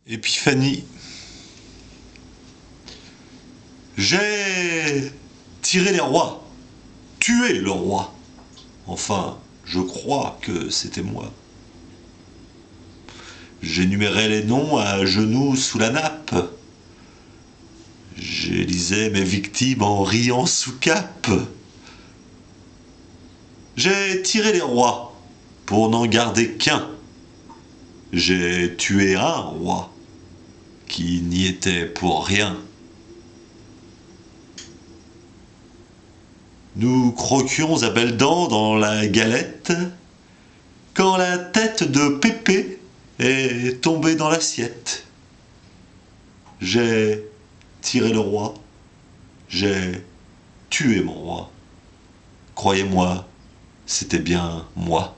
Épiphanie. J'ai tiré les rois, tué le roi. Enfin, je crois que c'était moi. J'énumérais les noms à genoux sous la nappe. J'élisais mes victimes en riant sous cape. J'ai tiré les rois pour n'en garder qu'un. J'ai tué un roi qui n'y était pour rien. Nous croquions à belles dents dans la galette quand la tête de Pépé est tombée dans l'assiette. J'ai tiré le roi, j'ai tué mon roi. Croyez-moi, c'était bien moi.